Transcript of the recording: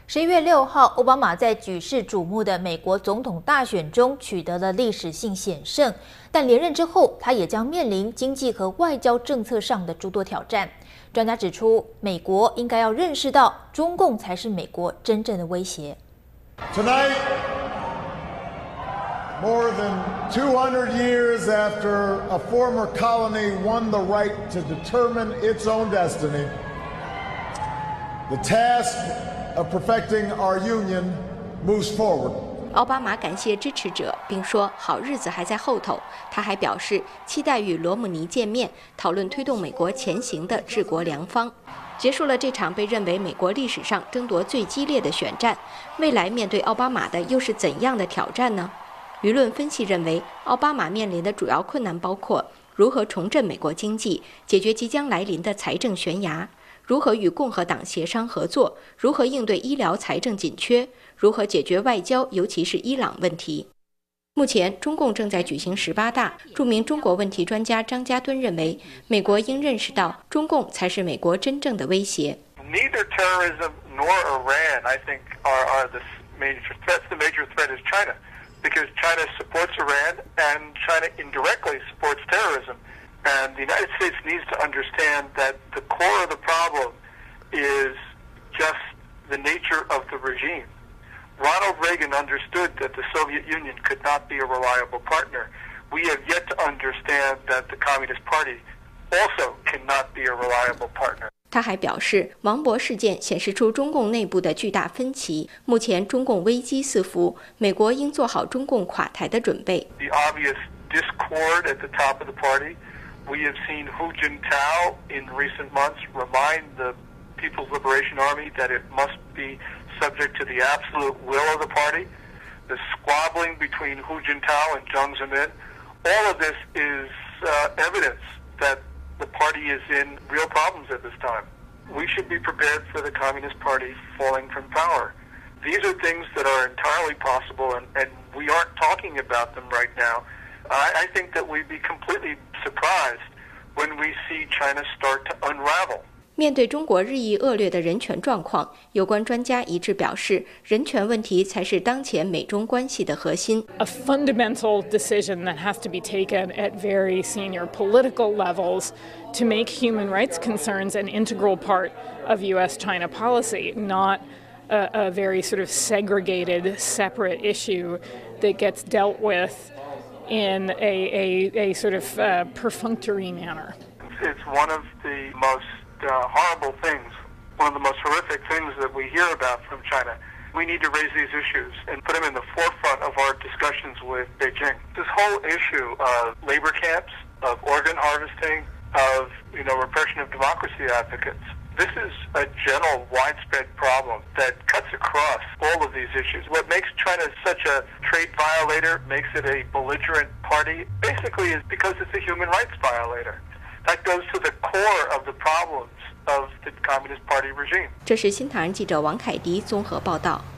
11月6号，奥巴马在举世瞩目的美国总统大选中取得了历史性险胜，但连任之后，他也将面临经济和外交政策上的诸多挑战。专家指出，美国应该要认识到，中共才是美国真正的威胁。 Tonight, more than 200 years after a former colony won the right to determine its own destiny, the task of perfecting our union moves forward. 奥巴马感谢支持者，并说好日子还在后头。他还表示期待与罗姆尼见面，讨论推动美国前行的治国良方。结束了这场被认为美国历史上争夺最激烈的选战，未来面对奥巴马的又是怎样的挑战呢？舆论分析认为，奥巴马面临的主要困难包括如何重振美国经济，解决即将来临的财政悬崖。如何与共和党协商合作？如何应对医疗财政紧缺？如何解决外交，尤其是伊朗问题？目前，中共正在举行18大。著名中国问题专家张家敦认为，美国应认识到，中共才是美国真正的威胁。 Neither terrorism nor Iran, I think, are the major threats. The major threat is China, because China supports Iran and China indirectly supports terrorism. And the United States needs to understand that the core of the problem is just the nature of the regime. Ronald Reagan understood that the Soviet Union could not be a reliable partner. We have yet to understand that the Communist Party also cannot be a reliable partner. 他还表示，王博事件显示出中共内部的巨大分歧。目前中共危机四伏，美国应做好中共垮台的准备。 The obvious discord at the top of the party. We have seen Hu Jintao in recent months remind the People's Liberation Army that it must be subject to the absolute will of the party. The squabbling between Hu Jintao and Jiang Zemin, all of this is evidence that the party is in real problems at this time. We should be prepared for the Communist Party falling from power. These are things that are entirely possible, and we aren't talking about them right now. I think that we'd be completely surprised when we see China start to unravel. 面对中国日益恶劣的人权状况，有关专家一致表示，人权问题才是当前美中关系的核心。 A fundamental decision that has to be taken at very senior political levels to make human rights concerns an integral part of U.S.-China policy, not a very sort of segregated, separate issue that gets dealt with in a sort of perfunctory manner. It's one of the most horrible things, one of the most horrific things that we hear about from China. We need to raise these issues and put them in the forefront of our discussions with Beijing. This whole issue of labor camps, of organ harvesting, of repression of democracy advocates. This is a general, widespread problem that cuts across all of these issues. What makes China such a trade violator, makes it a belligerent party, basically is because it's a human rights violator. That goes to the core of the problems of the Communist Party regime. 这是新唐人记者王凯迪综合报道。